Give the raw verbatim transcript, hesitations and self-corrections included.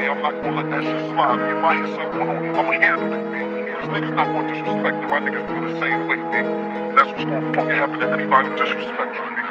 me, I'm not gonna let that shit slide. Me, if I hear something going on, I'ma handle it, man. Cause niggas not gonna disrespect me. My niggas feel the same way, man. And that's what's gonna fucking happen to anybody who disrespects you, man.